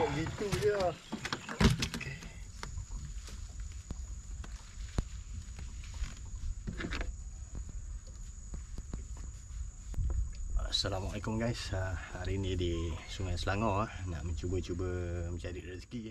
gitu je. Assalamualaikum guys. Hari ini di Sungai Selangor nak mencuba-cuba mencari rezeki.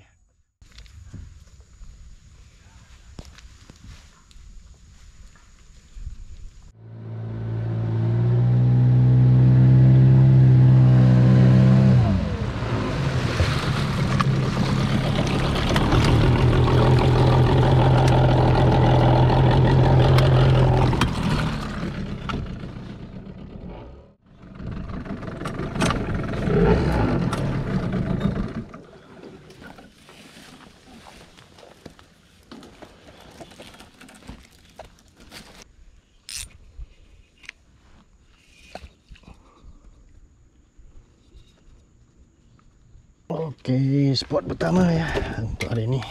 Okey, spot pertama ya untuk hari ini.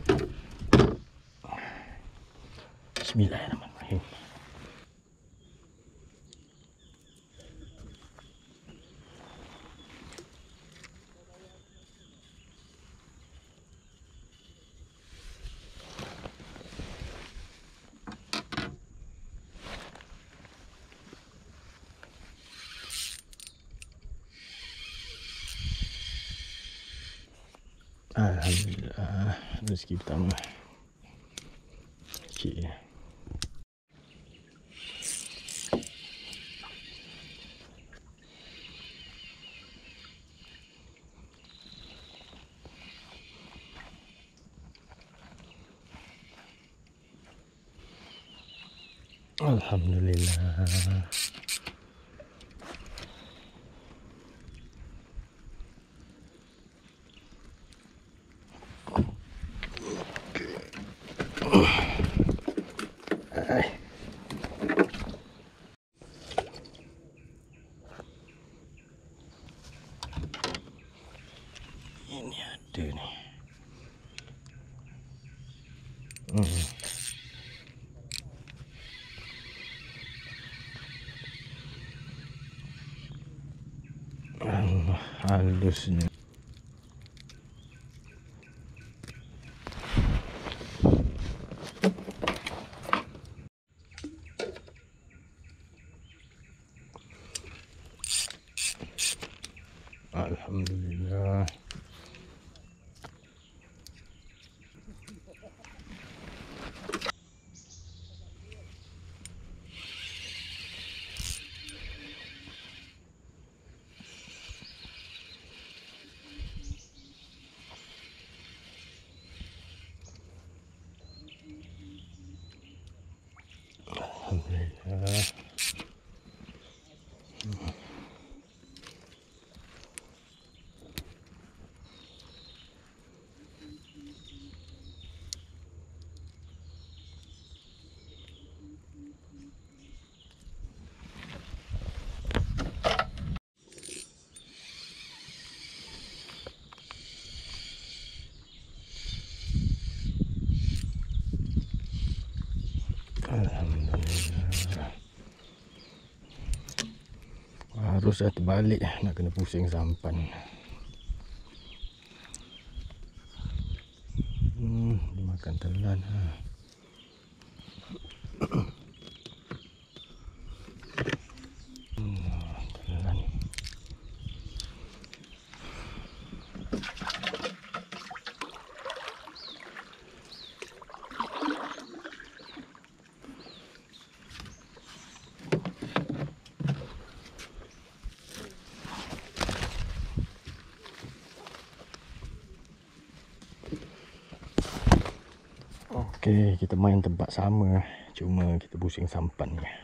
Bismillahirrahmanirrahim. Alhamdulillah, rezeki pertama. Okey. Alhamdulillah. Ini ada ni. Allah, halusnya. Alhamdulillah. Alhamdulillah. Alhamdulillah. Harus dah terbalik, nak kena pusing sampan. Dimakan telan. Telan. Okey, kita main tempat sama, cuma kita pusing sampan je.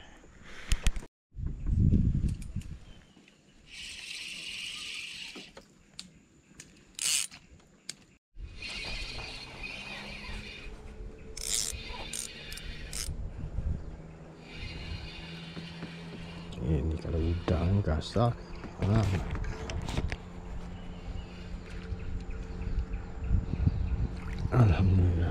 Ini kalau udang kasar. Alhamdulillah.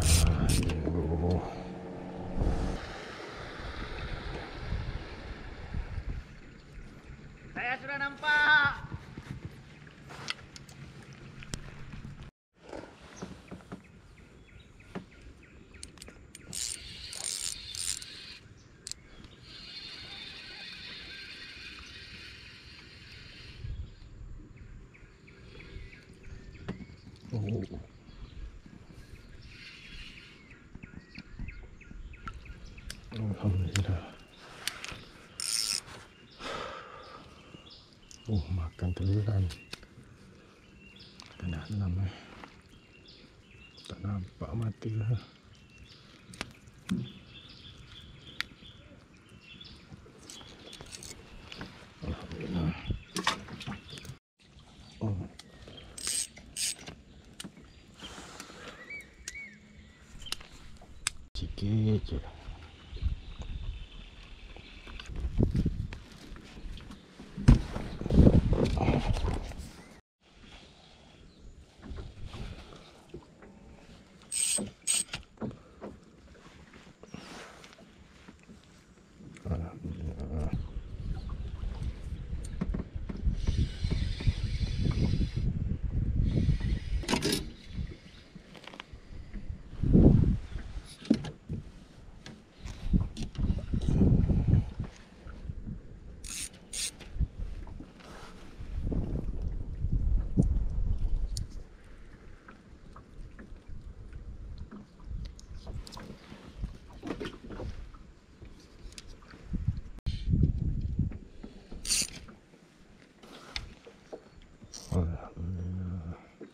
Saya sudah nampak. Dah. Oh, makan teluran. Kena dalam tak nampak mati lah. Alhamdulillah. Oh. Sikit je. Alhamdulillah. Alhamdulillah.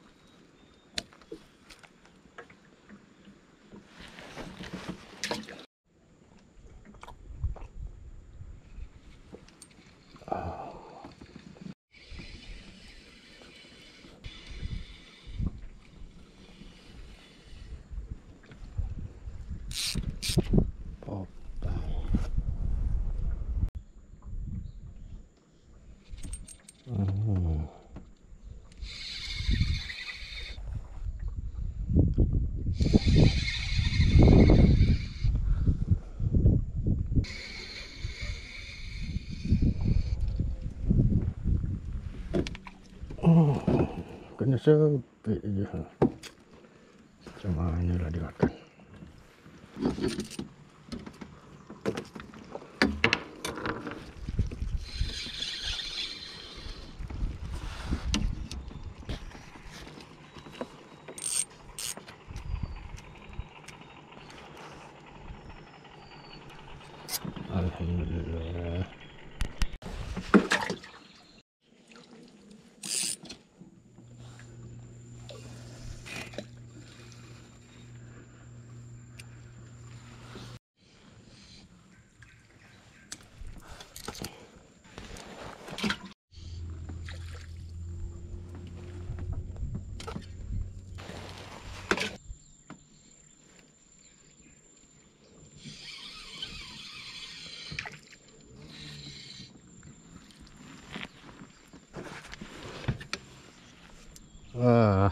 Oh, kena sepit je. Macam mana lah dia makan. Alhamdulillah. Wah.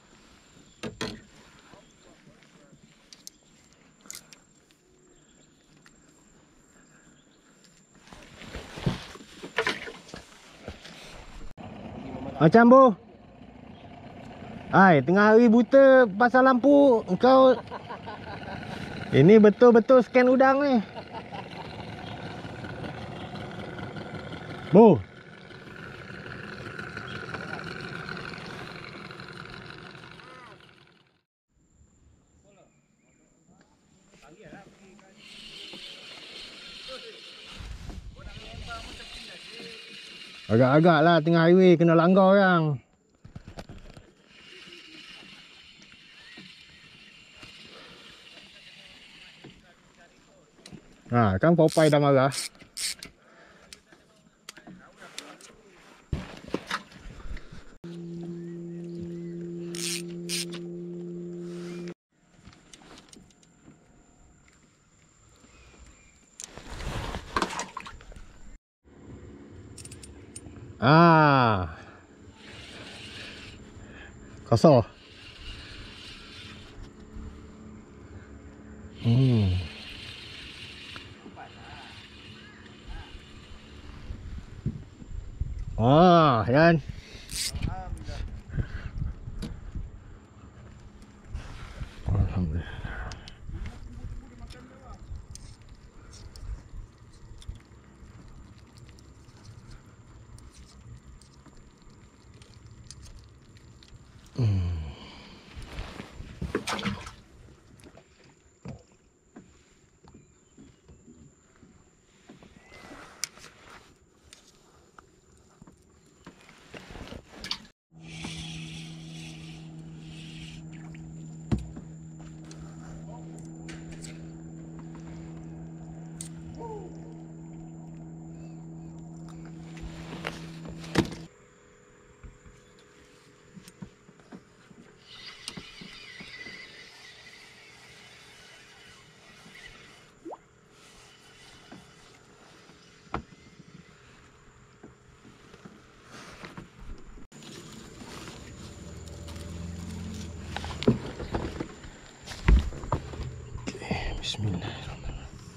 Macam bu. Hai, tengah hari buta pasal lampu engkau. Ini betul-betul scan udang ni. Bu. Agak-agak lah tengah highway kena langgar orang. Ha, kan Popeye dah marah. Ah. Kosong. Ah, kan. Alhamdulillah. Bismillahirrahmanirrahim.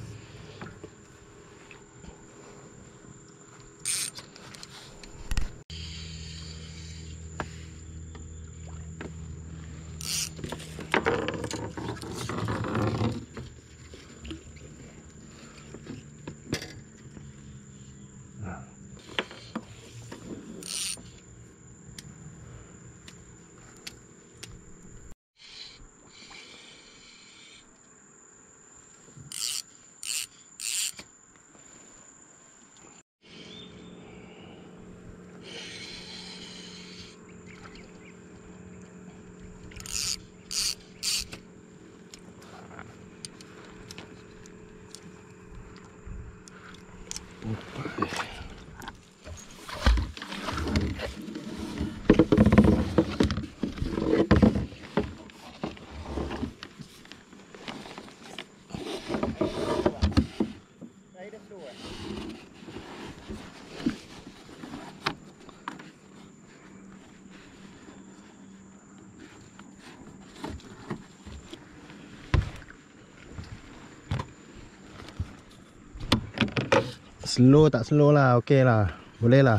Slow tak slow lah, okey lah. Boleh lah.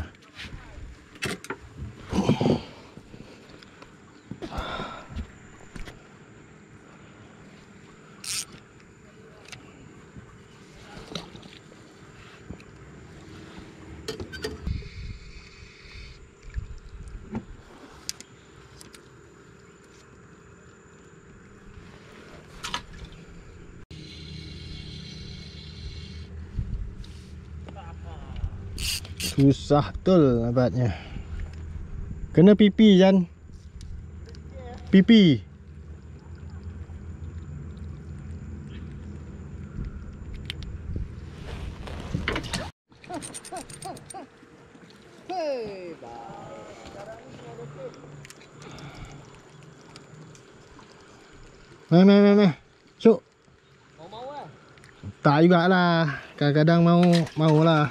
Susah betul nabatnya. Kena pipi Jan. Pipi. Meh. Cuk. Mau lah. Tak jugalah. Kadang-kadang mau lah.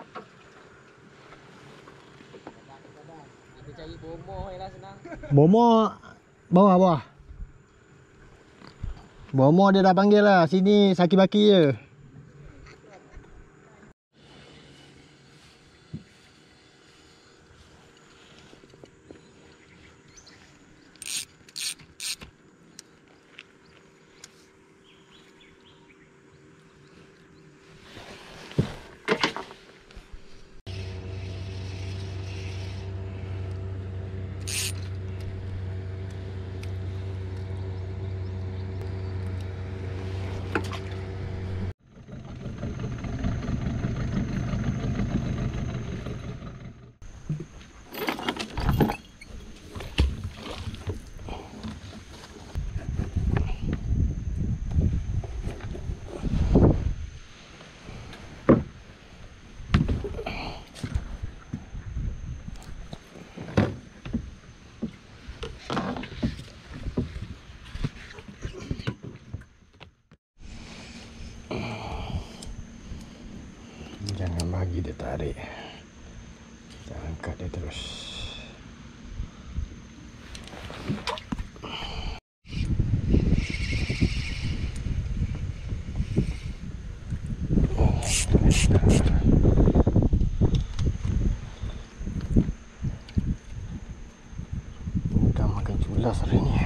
Kita cari bomoh je lah senang. Bomo bawah. Bomo dia dah panggil lah. Sini saki-baki je. Jangan bagi dia tarik. Kita angkat dia terus. Udah makan culas hari ni.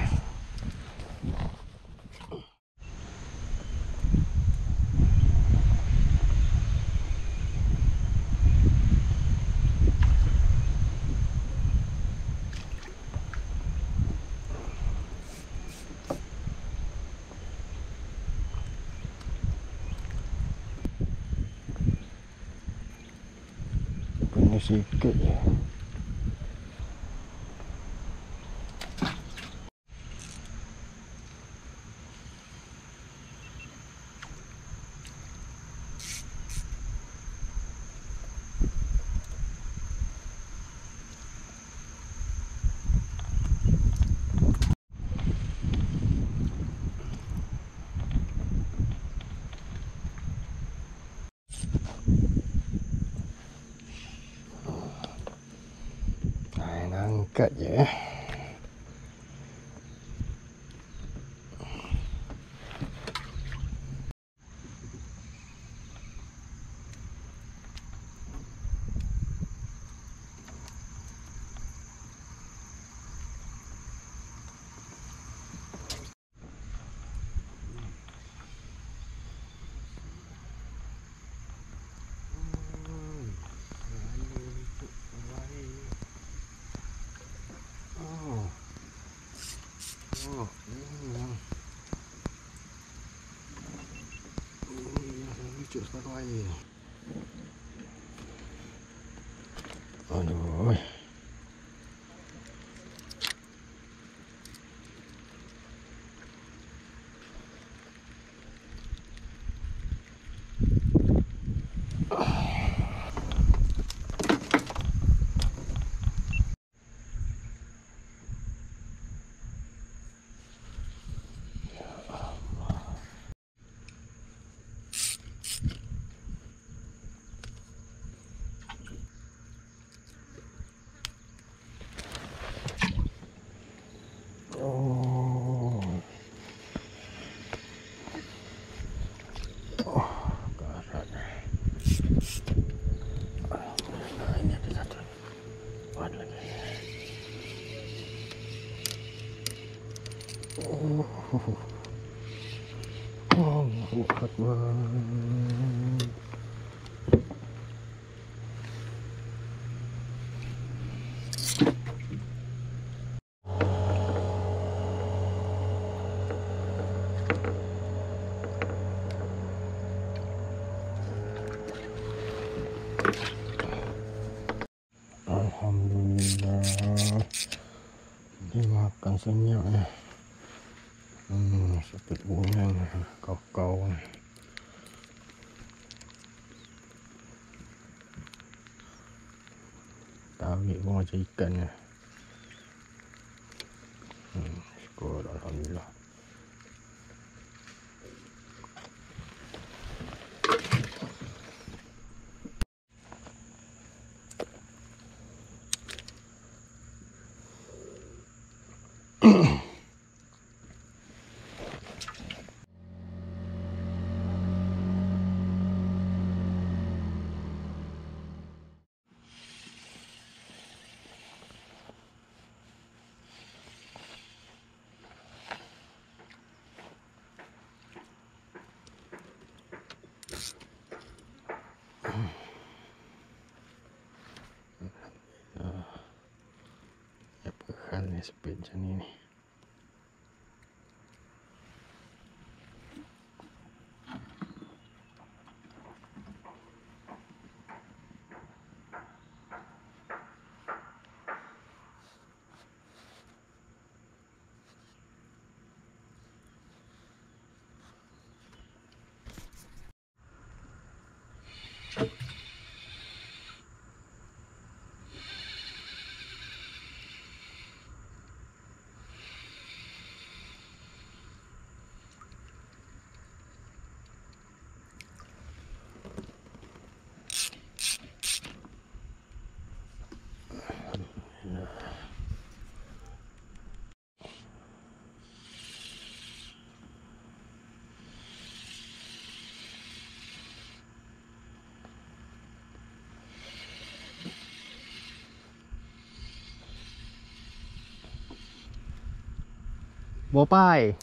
Punya sikit je. Angkat je. Oh. Lucu separuh air. Aduh. Oh. Oh, karat. Alhamdulillah, ini ada satu. Ada lagi. Oh. Allahu Akbar. Alhamdulillah. Dimakan senyap ya. Sepit bunga kau-kau. Tarik pun macam ikan ya. Syukur alhamdulillah. Apa hal ni sepit macam ni. Bopai.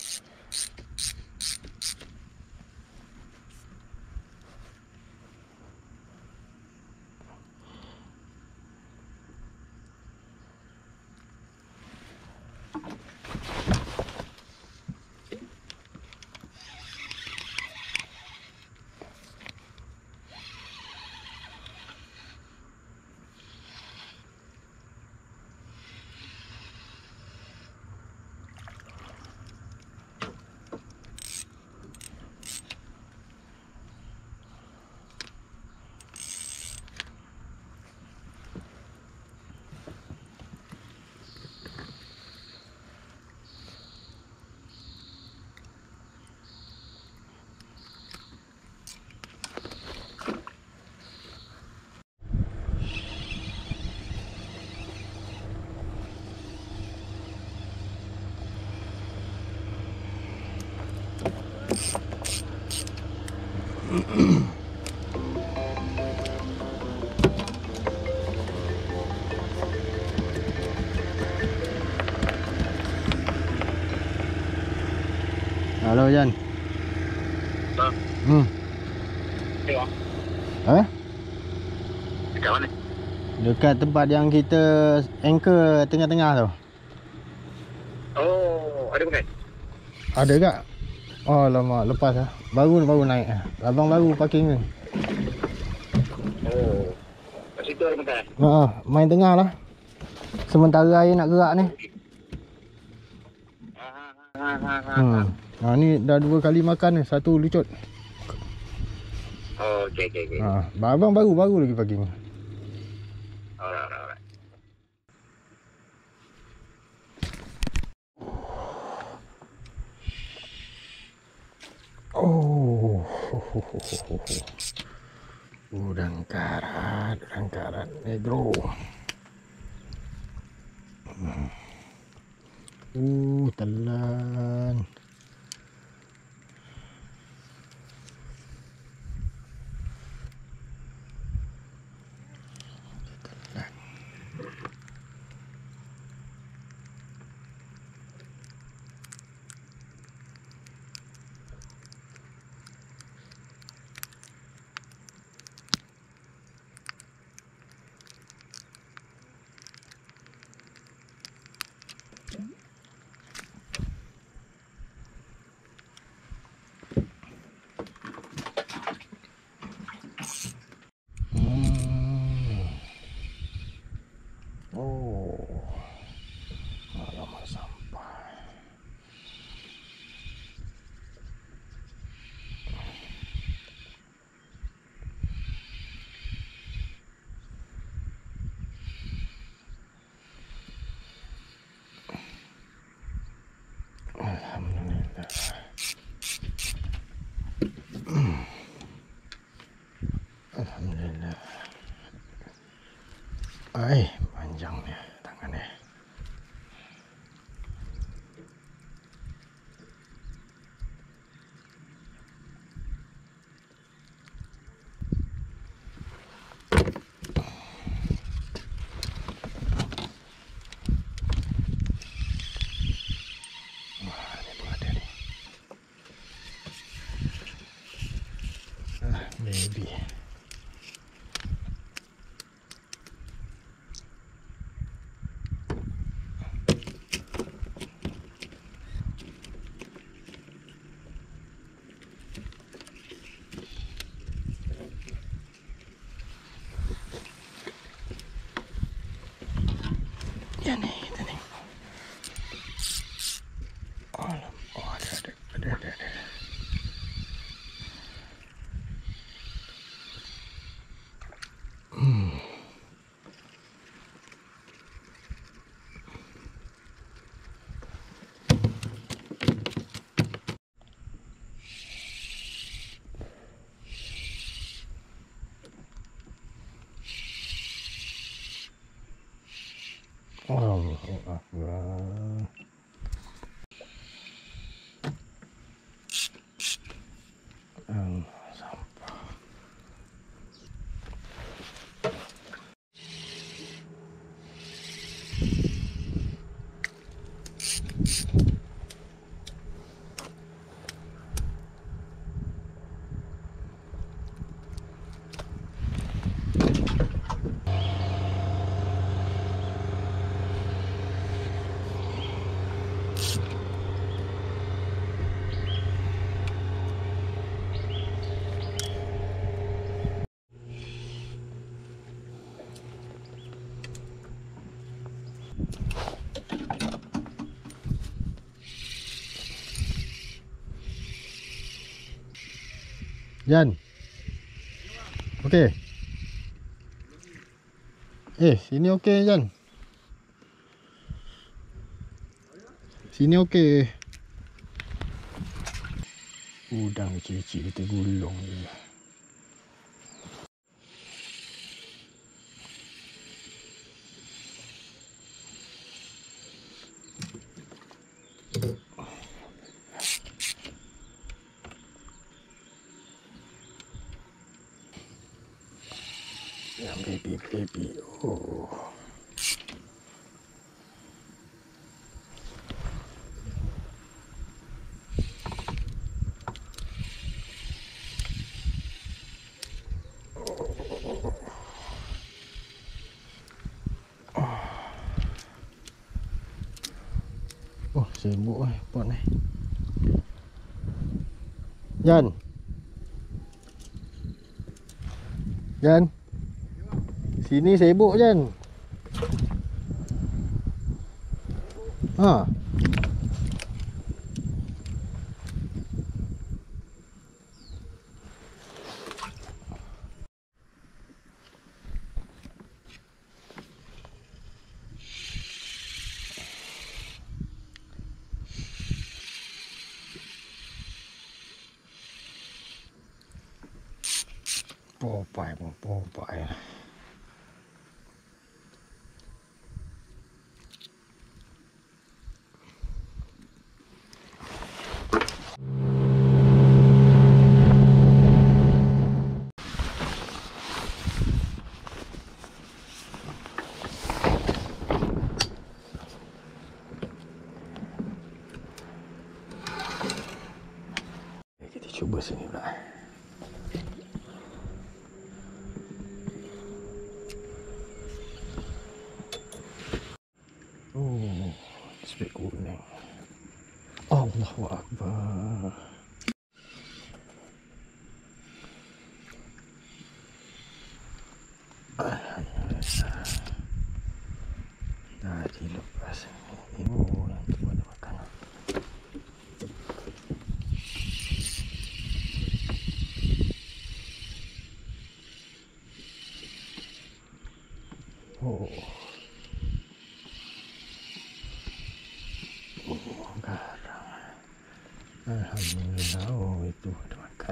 Halo Jan. Tengok. Dekat mana? Dekat tempat yang kita anchor tengah-tengah tu. Oh, ada bukan? Ada tak? Oh lama lepas lah. Baru naik lah. Abang baru parking ni. Oh. Kat situ ada makan? Main tengah lah. Sementara air nak gerak ni. Ni dah 2 kali makan ni. 1 lucut. Oh, okey. Abang baru lagi parking. Alright. Oh. Udang karat negro. Telan. Alamak sampai. Alhamdulillah. Alhamdulillah. Panjang ni tangan ni. Baby. Ya ni, kita ni. Ada. Allahu Akbar. Sampah. Jan. Okey. Sini okey Jan. Sini okey. Udang kecil-kecil kita gulung je. Yang baby. Oh. Oh, sibuk pot ni. Jan. Jan. Sini sibuk Jan. Ha. Popai. Kita cuba sini pula. Oh, spek kuning. Allahu Akbar. Alhamdulillah. Dah dilepas. Oh, nanti ada makan. Oh. Garang. Alhamdulillah. Oh, itu ada makan.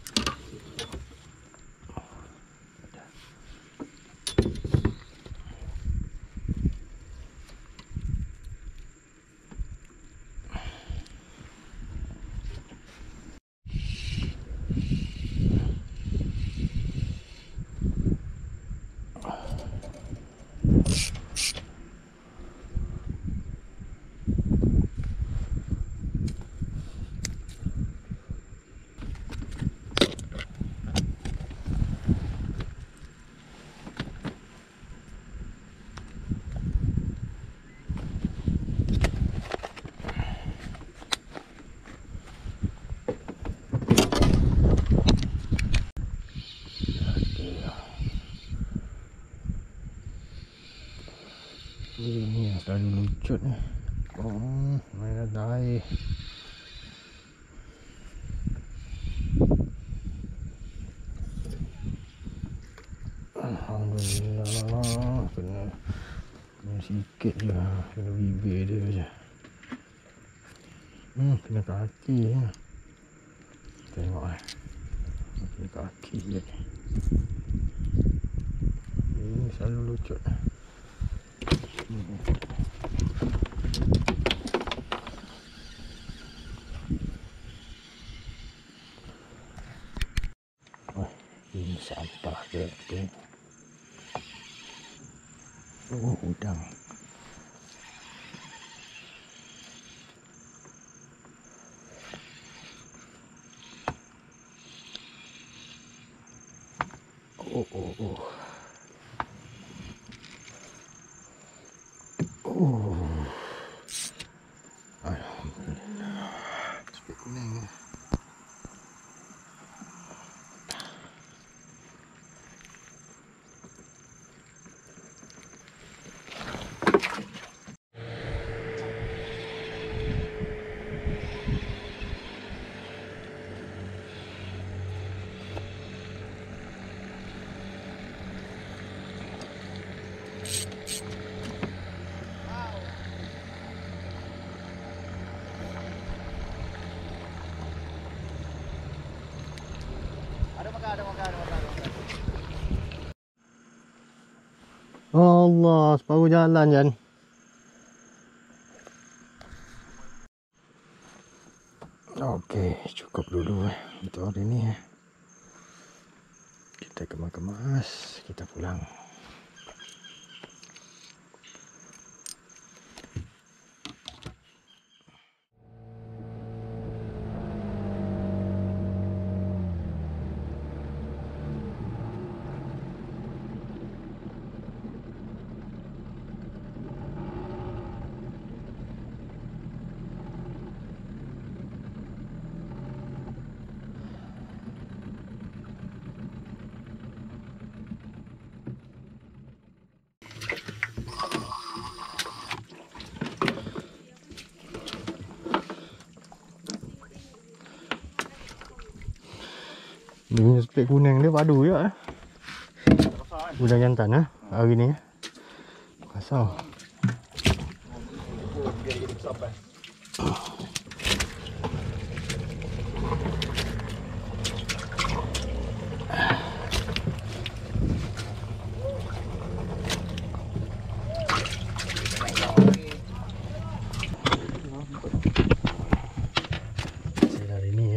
Ini yang selalu lucut ni. Oh, main ada air. Alhamdulillah. Kena sikit je. Kena bibir dia je. Kena kaki je. Tengok eh. Kena kaki je. Ini selalu lucut. Ini sampah ke apa? Oh, udang. Oh. Alhamdulillah. Spek kuning. Allah, separuh jalan Jan. Okey, cukup dulu untuk hari ni. Kita kemas-kemas, kita pulang. Dia punya spek kuning dia padu juga Udang jantan hari ni kasar. Hari ni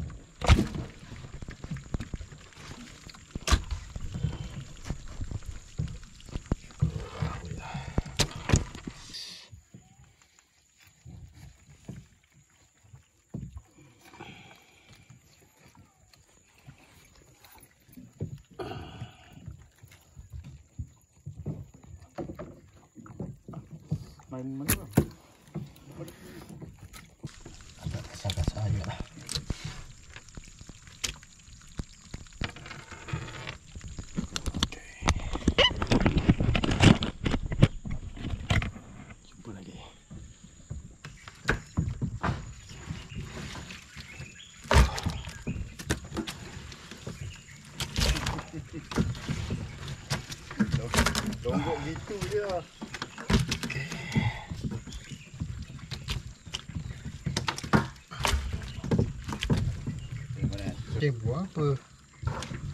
Main mana bang? agak kasar-kasar je lah. Jumpa lagi. Donggok gitu je. Buat apa?